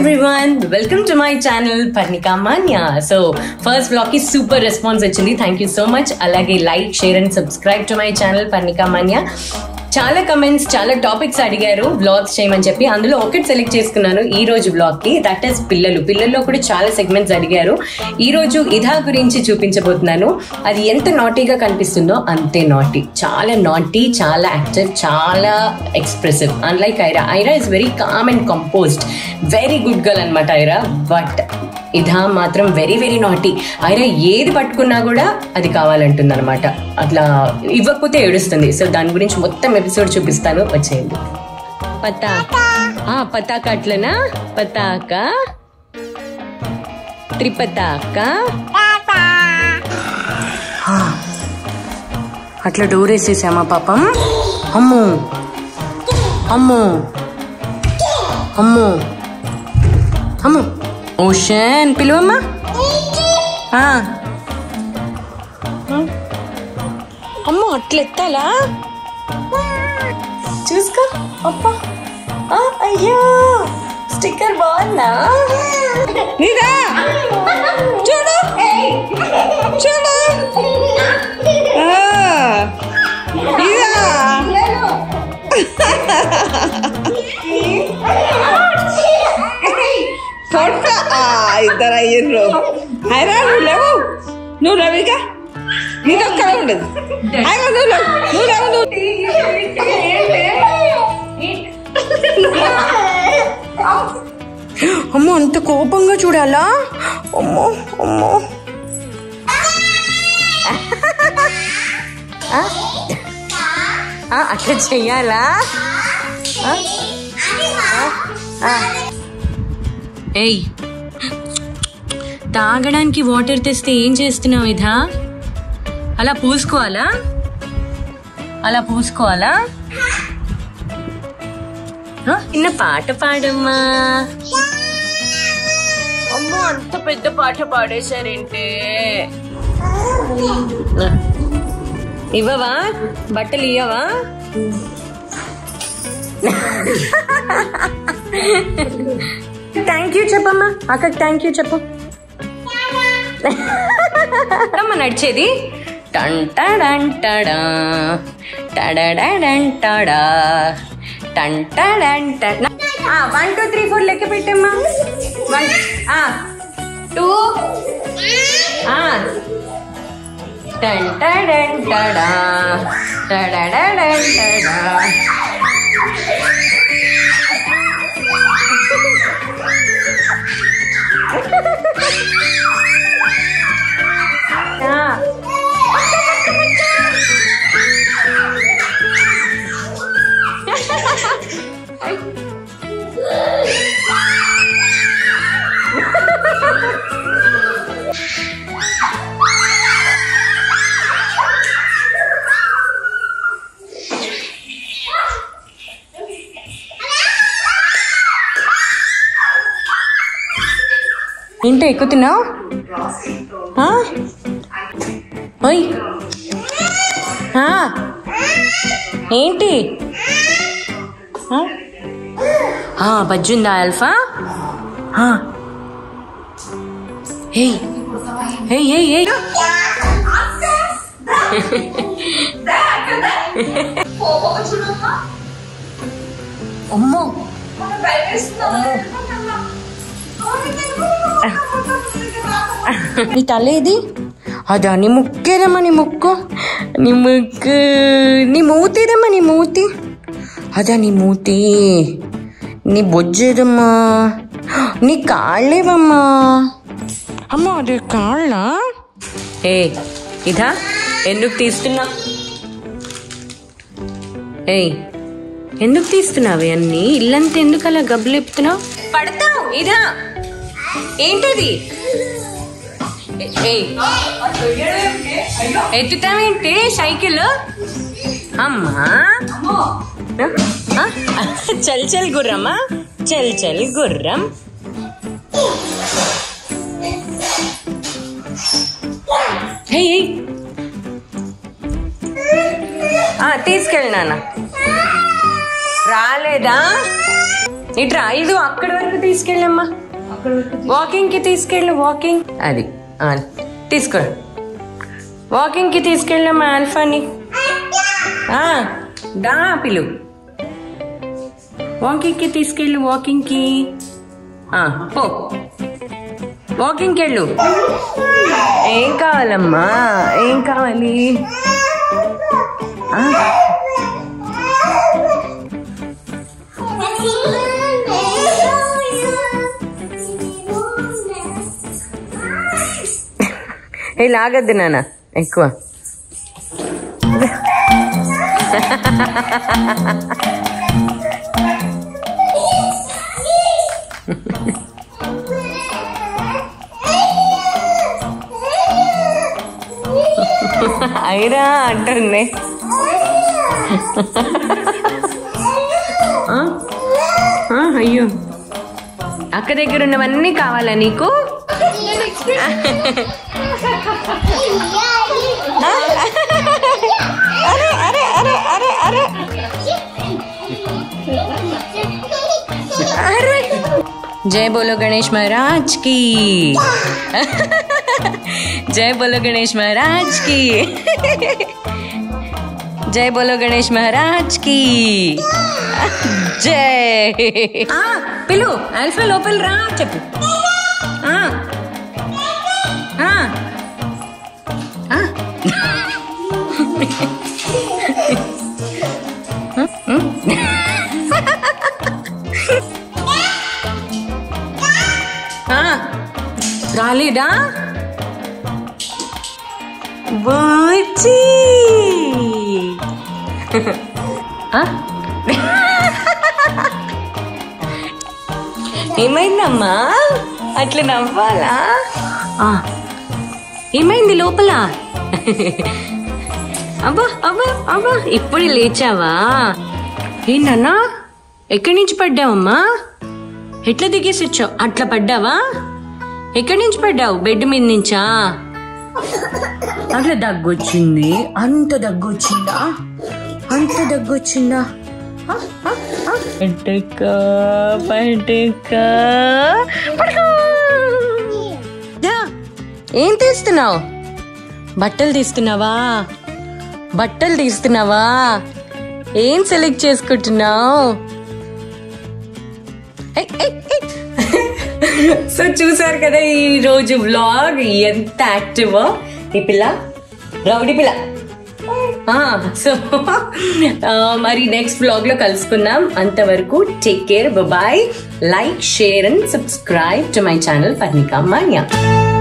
everyone, welcome to my channel Parnika Manya. So first vlog ki super response vachindi. Thank you so much. Alage like, share and subscribe to my channel Parnika Manya. చాలా comments చాలా topics అడిగారు vlogs చేయమని చెప్పి. అందులో ఒకటి select చేసుకున్నాను ఈ రోజు వ్లాగ్ కి. దట్ ఈస్ పిల్లల్లో కూడా చాలా సెగ్మెంట్స్ అడిగారు. ఈ రోజు ఇధా గురించి చూపించబోతున్నాను. అది ఎంత నాటీగా కనిపిస్తుందో అంతే నాటీ. చాలా నాటీ, చాలా యాక్టివ్, చాలా expressive. Unlike Aira is very calm and composed, very good girl అనమాట ఐరా. బట్ ఇధా మాత్రం వెరీ వెరీ నాటీ. ఐరా ఏది పట్టుకున్నా కూడా అది కావాలంటుంది అనమాట. అట్లా ఇవ్వకపోతే ఏడుస్తుంది. సో దాని గురించి మొత్తం ఎపిసోడ్ చూపిస్తాను, వచ్చేయండి. పతాక అట్లనా? పతాక, త్రిపతాక. అట్లా డోర్ వేసేసామా పాపం? అమ్మో అమ్మో అమ్మో అమ్మో. ఓషన్ పిలువమ్మా. అమ్మో అట్లా ఎత్తాలా? చూసుకో. అప్పా అయ్యో స్టిక్కర్ బాగుందా? చూడు చూడు. ఇద్దరు అయ్యిండ్రు. అయినా నువ్వు లేవు, నువ్వు లేవుగా, నీకు ఒక్కడ ఉండదు. అయినా నువ్వు లేవు, నువ్వు లేవు. అమ్మో అంత కోపంగా చూడాలా? అమ్మో అమ్మో. అట్లా చెయ్యాలా? ఏయ్, తాగడానికి వాటర్ తెస్తే ఏం చేస్తున్నావు ఇదా? అలా పూసుకోవాలా? అలా పూసుకోవాలా? చిన్న పాట పాడమ్మా. అమ్మో అంత పెద్ద పాట పాడేశారేంటే. ఇవ్వవా? బట్టలు ఇవ్వవా? థ్యాంక్ యూ చెప్పమ్మా. అక్కడికి థ్యాంక్ యూ చెప్పు. అమ్మ నడిచేది. టంటడంటడా టడడంటడా టంటడంట. 1 2 3 4 లెక్క పెట్టమ్మా. 1 2 టంటడంటడా టడడంటడా. ఏంటో ఎక్కుతున్నావు? ఏంటి బజ్జుందా అల్ఫా? అమ్మో నీ తల ఏది? అదా నీ ముక్కేదమ్మా. నీ ముక్కు, నీ ముక్కు, నీ మూతేదమ్మా. నీ మూతి అదా? నీ మూతి. నీ బొజ్జేదమ్మా. నీ కాళ్ళేవమ్మా. అమ్మా అది కాళ్ళ. ఇదా ఎందుకు తీస్తున్నా? ఎందుకు తీస్తున్నావు అన్నీ? ఇల్లంతా ఎందుకు అలా గబ్బులేపుతున్నావు? పడతావు. ఇదా ఏంటది? ఎత్తుతావేంటి సైకిల్? అమ్మా చల్ చల్ గుర్రమ్మా, చల్ చల్ గుర్రం. తీసుకెళ్ళి నాన్న. రాలేదా? ఇట్రా, ఇది అక్కడి వరకు తీసుకెళ్ళమ్మా, వాకింగ్ కి తీసుకెళ్ళు, వాకింగ్ అది తీసుకో, వాకింగ్ కి తీసుకెళ్ళమ్మా ఆల్ఫాని. దా పిలు, వాకింగ్ కి తీసుకెళ్ళు, వాకింగ్ కి పో, వాకింగ్ కి వెళ్ళు. ఏం కావాలమ్మా, ఏం కావాలి? ఏ లాగద్దు నాన్న ఎక్కువ. అయిరా అంటుంది. అయ్యో, అక్క దగ్గర ఉన్నవన్నీ కావాలా నీకు? అరే అరే అరే అరే అరే అరే, జై బోలో గణేష్ మహారాజ్ की, जय बोलो गणेश महाराज की, जय बोलो गणेश महाराज की जय. పిలు ఆల్ఫా, లోపల రా చెప్పు. రాలేదా? బూచి ఏమైందమ్మా, అట్లా నవ్వాలా? ఏమైంది లోపల? అబ్బా అబ్బా అబ్బా, ఇప్పుడు లేచావా? ఏంటన్నా, ఎక్కడి నుంచి పడ్డావమ్మా? ఎట్లా దిగేసి వచ్చావు? అట్లా పడ్డావా? ఎక్కడి నుంచి పడ్డావు? బెడ్ మీద నుంచా? అట్లా దగ్గొచ్చింది. అంత దగ్గొచ్చిందా? అంత దగ్గొచ్చిందా? ఏం తీస్తున్నావు? బట్టలు తీస్తున్నావా? బట్టలు తీస్తున్నావా? ఏం సెలెక్ట్ చేసుకుంటున్నావు? సో చూసారు కదా ఈ రోజు వ్లాగ్, ఎంత యాక్టివ్ ఈ పిల్ల, రౌడీ పిల్ల. సో మరి నెక్స్ట్ వ్లాగ్ లో కలుసుకుందాం. అంతవరకు take care, bye. Like, share and subscribe to my channel Parnika Manya.